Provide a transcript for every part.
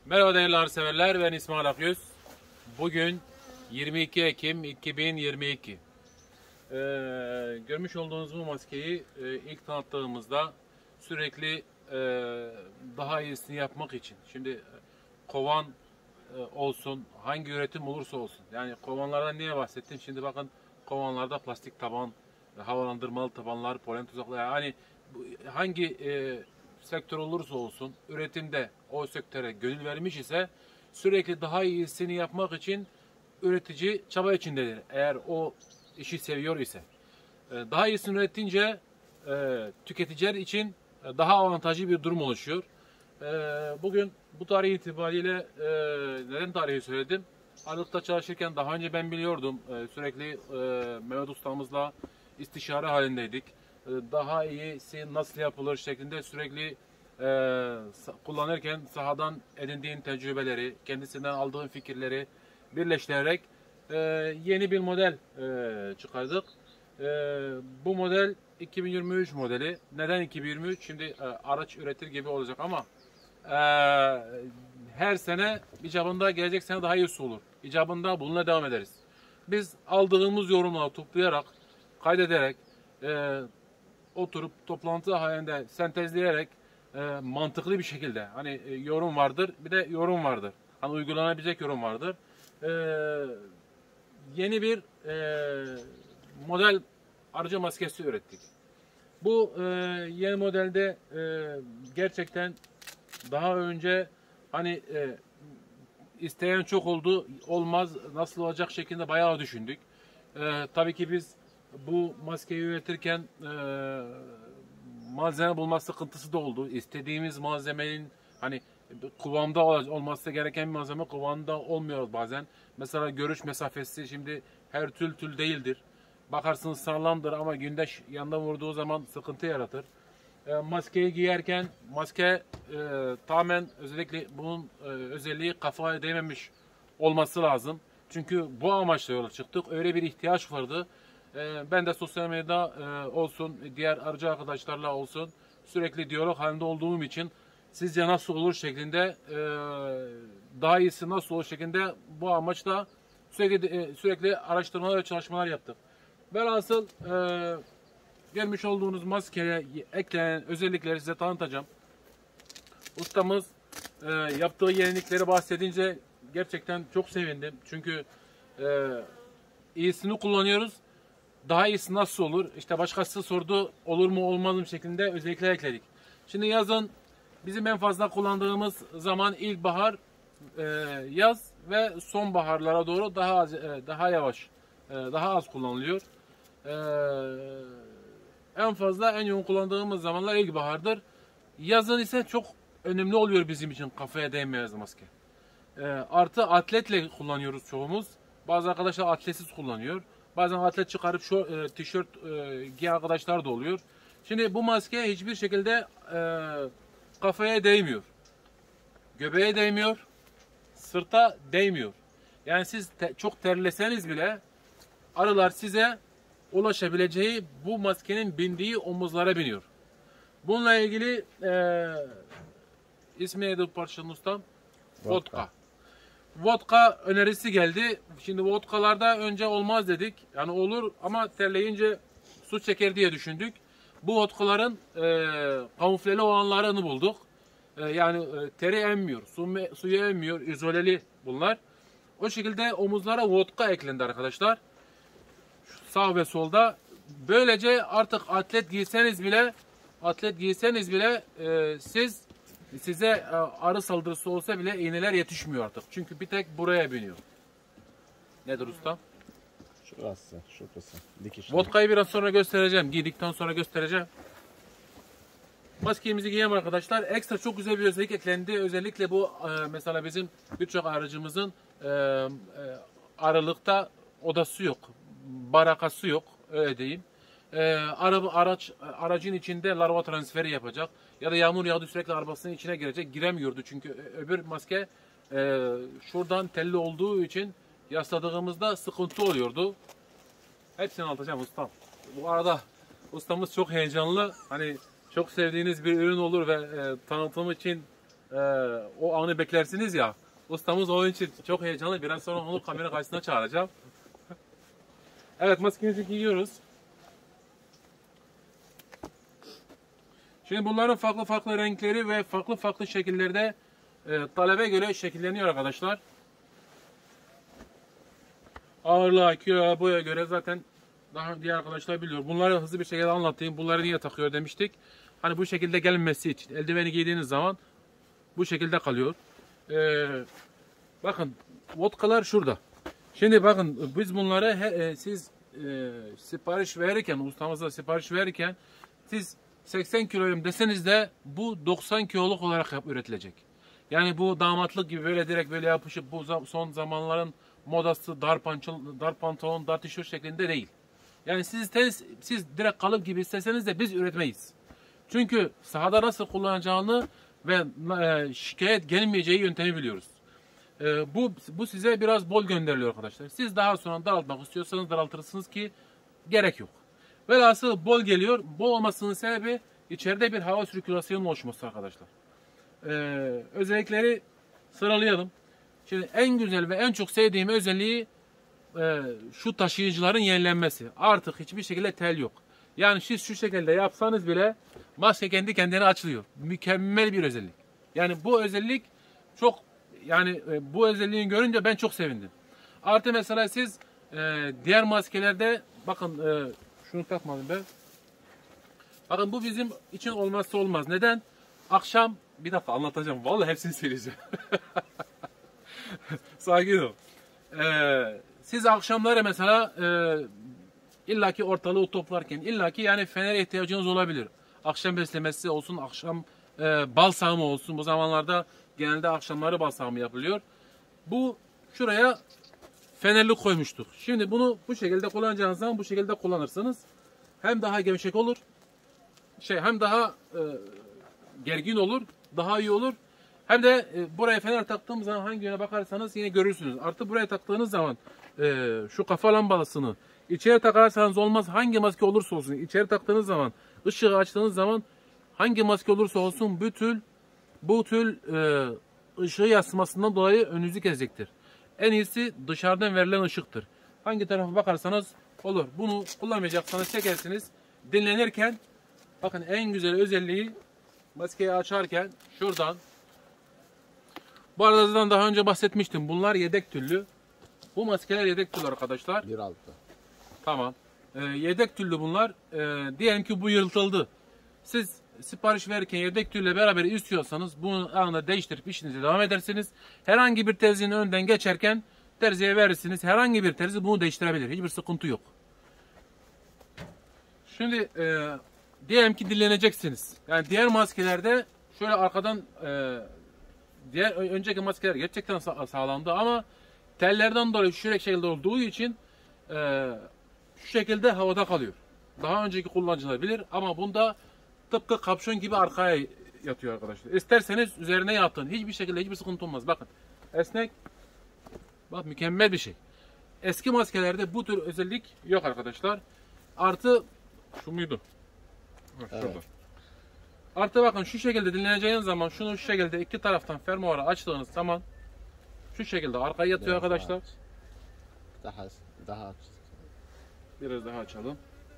Merhaba değerli arseverler, ben İsmail Akyüz. Bugün 22 Ekim 2022. Görmüş olduğunuz bu maskeyi ilk tanıttığımızda sürekli daha iyisini yapmak için. Şimdi kovan olsun, hangi üretim olursa olsun. Yani kovanlardan niye bahsettim? Şimdi bakın kovanlarda plastik taban, havalandırmalı tabanlar, polen tuzakları. Yani hangi sektör olursa olsun üretimde o sektöre gönül vermiş ise sürekli daha iyisini yapmak için üretici çaba içindedir. Eğer o işi seviyor ise. Daha iyisini üretince tüketiciler için daha avantajlı bir durum oluşuyor. Bugün bu tarih itibariyle neden tarihi söyledim? Aralıkta çalışırken daha önce ben biliyordum. Sürekli Mehmet ustamızla istişare halindeydik. Daha iyisi nasıl yapılır şeklinde sürekli kullanırken sahadan edindiğin tecrübeleri, kendisinden aldığın fikirleri birleştirerek yeni bir model çıkardık. Bu model 2023 modeli. Neden 2023? Şimdi araç üretir gibi olacak ama her sene icabında gelecek sene daha iyisi olur. İcabında bununla devam ederiz. Biz aldığımız yorumları toplayarak, kaydederek, oturup toplantı halinde sentezleyerek mantıklı bir şekilde hani yorum vardır, bir de yorum vardır. Hani uygulanabilecek yorum vardır. Yeni bir model arıca maskesi ürettik. Bu yeni modelde gerçekten daha önce hani isteyen çok oldu, olmaz, nasıl olacak şeklinde bayağı düşündük. Tabii ki biz bu maskeyi üretirken malzeme bulma sıkıntısı da oldu. İstediğimiz malzemenin hani kıvamda olması gereken bir malzeme kıvamda olmuyor bazen. Mesela görüş mesafesi şimdi her tül değildir. Bakarsınız sağlamdır ama güneş yanına vurduğu zaman sıkıntı yaratır. Maskeyi giyerken maske tamamen özellikle bunun özelliği kafaya değmemiş olması lazım. Çünkü bu amaçla yola çıktık. Öyle bir ihtiyaç vardı. Ben de sosyal medyada olsun, diğer arıcı arkadaşlarla olsun sürekli diyalog halinde olduğum için sizce nasıl olur şeklinde daha iyisi nasıl olur şeklinde bu amaçla sürekli araştırmalar ve çalışmalar yaptık. Velhasıl gelmiş olduğunuz maskeye eklenen özellikleri size tanıtacağım. Ustamız yaptığı yenilikleri bahsedince gerçekten çok sevindim. Çünkü iyisini kullanıyoruz. Daha iyisi nasıl olur? İşte başkası sordu olur mu olmaz mı şeklinde özellikler ekledik. Şimdi yazın bizim en fazla kullandığımız zaman ilkbahar, yaz ve sonbaharlara doğru daha yavaş, daha az kullanılıyor. En fazla en yoğun kullandığımız zamanlar ilkbahardır. Yazın ise çok önemli oluyor bizim için kafaya değmez maske. Artı atletle kullanıyoruz çoğumuz. Bazı arkadaşlar atletsiz kullanıyor. Bazen atlet çıkarıp tişört giyen arkadaşlar da oluyor. Şimdi bu maske hiçbir şekilde kafaya değmiyor. Göbeğe değmiyor. Sırta değmiyor. Yani siz çok terleseniz bile arılar size ulaşabileceği bu maskenin bindiği omuzlara biniyor. Bununla ilgili ismi neydi bu parçanın ustam? Vodka. Vodka önerisi geldi. Şimdi vodkalarda önce olmaz dedik. Yani olur ama terleyince su çeker diye düşündük. Bu vodkaların kamufleli olanlarını bulduk. Yani teri emmiyor, suyu emmiyor, izoleli bunlar. O şekilde omuzlara vodka eklendi arkadaşlar. Sağ ve solda. Böylece artık atlet giyseniz bile size arı saldırısı olsa bile iğneler yetişmiyor artık. Çünkü bir tek buraya biniyor. Nedir usta? Şurası. Dikiş. Vodkayı biraz sonra göstereceğim. Giydikten sonra göstereceğim. Maskemizi giyelim arkadaşlar. Ekstra çok güzel bir özellik eklendi. Özellikle bu mesela bizim birçok aracımızın aralıkta odası yok. Barakası yok. Öyle diyeyim. Aracın içinde larva transferi yapacak ya da yağmur yağdı sürekli arabasının içine girecek, giremiyordu çünkü öbür maske şuradan telli olduğu için yasladığımızda sıkıntı oluyordu. Hepsini anlatacağım ustam. Bu arada ustamız çok heyecanlı, hani çok sevdiğiniz bir ürün olur ve tanıtım için o anı beklersiniz ya. Ustamız onun için çok heyecanlı. Biraz sonra onu kamera karşısına çağıracağım. Evet, maskemizi giyiyoruz. Şimdi bunların farklı farklı renkleri ve farklı farklı şekillerde talebe göre şekilleniyor arkadaşlar. Ağırlığa, kiloya, boya göre zaten daha diğer arkadaşlar biliyor. Bunları hızlı bir şekilde anlatayım. Bunları niye takıyor demiştik. Hani bu şekilde gelmesi için. Eldiveni giydiğiniz zaman bu şekilde kalıyor. Bakın vodkalar şurada. Şimdi bakın biz bunları siz sipariş verirken, ustamıza sipariş verirken siz 80 kiloyum deseniz de bu 90 kiloluk olarak üretilecek. Yani bu damatlık gibi böyle direkt böyle yapışıp bu son zamanların modası dar pantolon, dar tişört şeklinde değil. Yani siz direkt kalıp gibi isteseniz de biz üretmeyiz. Çünkü sahada nasıl kullanacağını ve şikayet gelmeyeceği yöntemi biliyoruz. Bu size biraz bol gönderiliyor arkadaşlar. Siz daha sonra daraltmak istiyorsanız daraltırsınız ki gerek yok. Velhasıl bol geliyor. Bol olmasının sebebi içeride bir hava sirkülasyonunun oluşması arkadaşlar. Özellikleri sıralayalım. Şimdi en güzel ve en çok sevdiğim özelliği şu taşıyıcıların yenilenmesi. Artık hiçbir şekilde tel yok. Yani siz şu şekilde yapsanız bile maske kendi kendine açılıyor. Mükemmel bir özellik. Yani bu özellik çok, yani bu özelliğini görünce ben çok sevindim. Artı mesela siz diğer maskelerde bakın şunu takmadım ben. Bakın bu bizim için olmazsa olmaz. Neden? Akşam bir dakika anlatacağım. Vallahi hepsini söyleyeceğim. Sakin ol. Siz akşamları mesela illaki ortalığı toplarken illaki yani fenere ihtiyacınız olabilir. Akşam beslemesi olsun, akşam balsamı olsun. Bu zamanlarda genelde akşamları balsamı yapılıyor. Bu şuraya fenerlik koymuştuk. Şimdi bunu bu şekilde kullanacağınız zaman bu şekilde kullanırsanız hem daha gevşek olur, hem daha gergin olur, daha iyi olur. Hem de buraya fener taktığımız zaman hangi yöne bakarsanız yine görürsünüz. Artı buraya taktığınız zaman şu kafa lambasını içeri takarsanız olmaz, hangi maske olursa olsun içeri taktığınız zaman, ışığı açtığınız zaman hangi maske olursa olsun bu tül ışığı yansımasından dolayı önünüzü kesecektir. En iyisi dışarıdan verilen ışıktır. Hangi tarafa bakarsanız olur. Bunu kullanmayacaksanız çekersiniz. Dinlenirken bakın en güzel özelliği maskeyi açarken şuradan. Bu arada zaten daha önce bahsetmiştim. Bunlar yedek tüllü. Bu maskeler yedek tüllü arkadaşlar. 1.6. Tamam. Yedek tüllü bunlar. Diyelim ki bu yırtıldı. Siz sipariş verirken yedek tülle beraber istiyorsanız bunu anında değiştirip işinize devam edersiniz. Herhangi bir terzinin önden geçerken terziye verirsiniz. Herhangi bir terzi bunu değiştirebilir. Hiçbir sıkıntı yok. Şimdi diyelim ki dinleneceksiniz. Yani diğer maskelerde şöyle arkadan diğer önceki maskeler gerçekten sağlamdı ama tellerden dolayı şu şekilde olduğu için şu şekilde havada kalıyor. Daha önceki kullanıcılar bilir ama bunda tıpkı kapşon gibi arkaya yatıyor arkadaşlar. İsterseniz üzerine yatın. Hiçbir şekilde hiçbir sıkıntı olmaz. Bakın esnek. Bak mükemmel bir şey. Eski maskelerde bu tür özellik yok arkadaşlar. Artı şu muydu? Şurada. Evet. Artı bakın şu şekilde dinleneceğiniz zaman şunu şu şekilde iki taraftan fermuarı açtığınız zaman şu şekilde arkaya yatıyor biraz arkadaşlar. Daha aç. Biraz daha açalım.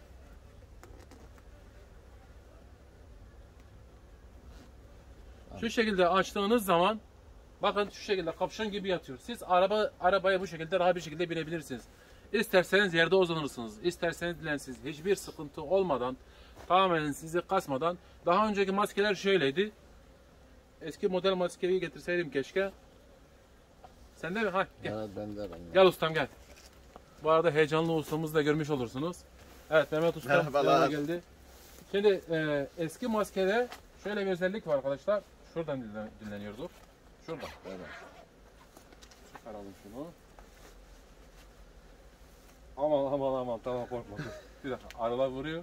Şu şekilde açtığınız zaman bakın şu şekilde kapşon gibi yatıyor. Siz arabaya bu şekilde rahat bir şekilde binebilirsiniz. İsterseniz yerde uzanırsınız. İsterseniz dilensiz. Hiçbir sıkıntı olmadan, tamamen sizi kasmadan. Daha önceki maskeler şöyleydi. Eski model maskeyi getirseydim keşke. Sende mi? Ha, gel. Evet, bende. Gel ustam gel. Bu arada heyecanlı ustamızı da görmüş olursunuz. Evet, Mehmet Usta merhabalar. Geldi. Şimdi eski maskede şöyle bir özellik var arkadaşlar. Şuradan dinleniyoruz o. Şurada. Evet. Çıkaralım şunu. Aman tamam korkma. Bir dakika arılar vuruyor.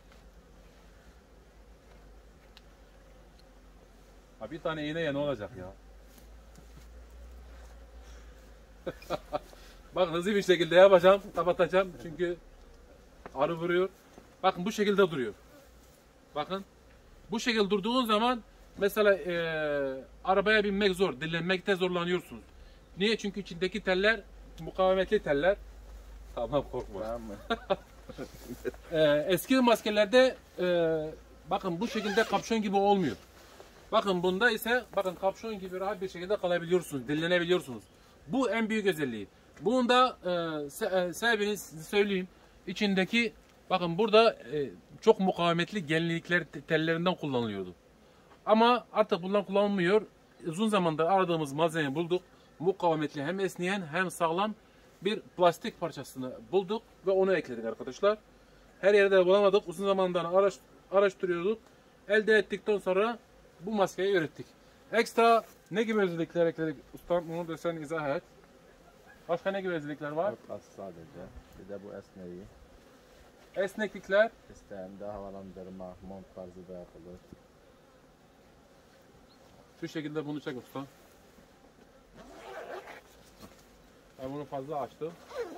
Ha bir tane iğne ya ne olacak ya? Bakın hızlı bir şekilde yapacağım, kapatacağım çünkü arı vuruyor. Bakın bu şekilde duruyor. Bakın bu şekilde durduğun zaman Mesela arabaya binmek zor, dinlenmekte zorlanıyorsunuz. Niye? Çünkü içindeki teller mukavemetli teller. Tamam, korkma. Tamam mı? Eski maskelerde bakın bu şekilde kapşon gibi olmuyor. Bakın bunda ise bakın kapşon gibi rahat bir şekilde kalabiliyorsunuz, dinlenebiliyorsunuz. Bu en büyük özelliği. Bunun da sebebini size söyleyeyim. İçindeki bakın burada çok mukavemetli gelinlikler tellerinden kullanılıyordu. Ama artık bunlar kullanılmıyor. Uzun zamandır aradığımız malzemeyi bulduk. Mukavemetli, hem esneyen hem sağlam bir plastik parçasını bulduk ve onu ekledik arkadaşlar. Her yerde bulamadık. Uzun zamandan araştırıyorduk. Elde ettikten sonra bu maskeyi ürettik. Ekstra ne gibi özellikler ekledik? Ustam bunu da sen izah et. Başka ne gibi özellikler var? Çok az sadece. Bir de bu esneyi. Esneklikler. İsteyen de havalandırma, mont tarzı da yapılır. Şu şekilde bunu çek usta. Ben bunu fazla açtım.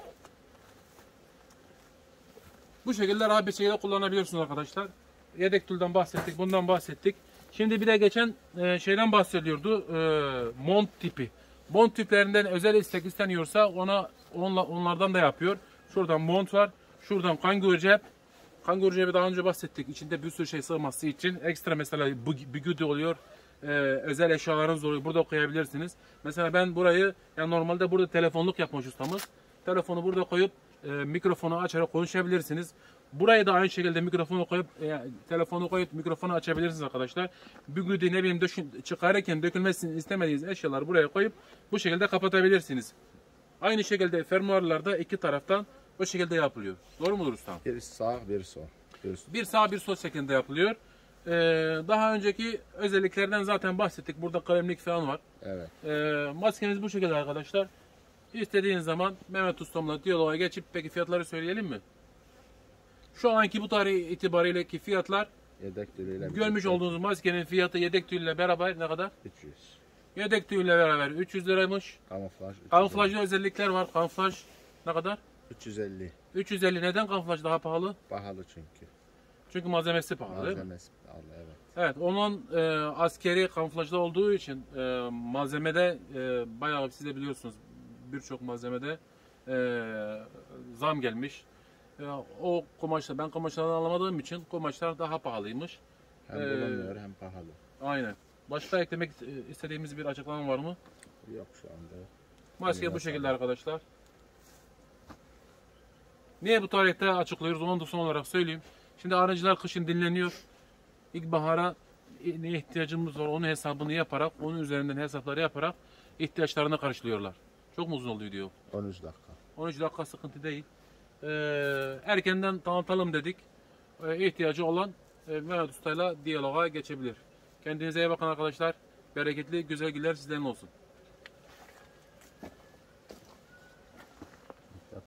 Bu şekilde rahat bir şekilde kullanabiliyorsunuz arkadaşlar. Yedek tülden bahsettik, bundan bahsettik. Şimdi bir de geçen şeyden bahsediyordu. Mont tipi. Mont tiplerinden özel istek isteniyorsa onlardan da yapıyor. Şuradan mont var. Şuradan kanguru cep. Kanguru cebi daha önce bahsettik. İçinde bir sürü şey sığması için. Ekstra mesela bigudi oluyor. Özel eşyalarınız oluyor. Burada koyabilirsiniz. Mesela ben burayı, yani normalde burada telefonluk yapmış ustamız. Telefonu burada koyup mikrofonu açarak konuşabilirsiniz. Buraya da aynı şekilde mikrofonu koyup telefonu koyup mikrofonu açabilirsiniz arkadaşlar. Bigudi ne bileyim çıkarırken dökülmesini istemediğiniz eşyaları buraya koyup bu şekilde kapatabilirsiniz. Aynı şekilde fermuarlarda iki taraftan bu şekilde yapılıyor. Doğru mudur ustam? Bir sağ, bir sol. Bir sağ bir sol şeklinde yapılıyor. Daha önceki özelliklerden zaten bahsettik. Burada kalemlik falan var. Evet. Maskemiz bu şekilde arkadaşlar. İstediğiniz zaman Mehmet Ustam'la diyaloğa geçip peki fiyatları söyleyelim mi? Şu anki bu tarih itibariyle ki fiyatlar Yedek tülüyle. görmüş olduğunuz maskenin fiyatı yedek tüyüyle beraber ne kadar? 300. Yedek tüyüyle beraber 300 liraymış. Kamuflaj. 350. Kamuflajlı özellikler var. Kamuflaj ne kadar? 350. 350. Neden kamuflaj daha pahalı? Pahalı çünkü. Çünkü malzemesi pahalı değil mi? Malzemesi pahalı, evet. Evet, onun askeri kamuflajlı olduğu için malzemede bayağı siz de biliyorsunuz birçok malzemede zam gelmiş. O kumaşlar, ben kumaşlardan alamadığım için kumaşlar daha pahalıymış. Hem bulunmuyor hem pahalı. Aynen. Başka eklemek istediğimiz bir açıklama var mı? Yok şu anda. Maske bu şekilde arkadaşlar. Niye bu tarihte açıklıyoruz onu da son olarak söyleyeyim. Şimdi arıcılar kışın dinleniyor. İlkbahara ne ihtiyacımız var onun hesabını yaparak, onun üzerinden hesapları yaparak ihtiyaçlarını karşılıyorlar. Çok mu uzun oldu video? 13 dakika. 13 dakika sıkıntı değil. Erkenden tanıtalım dedik. İhtiyacı olan Mehmet Usta'yla diyaloga geçebilir. Kendinize iyi bakın arkadaşlar. Bereketli, güzel günler sizlerin olsun.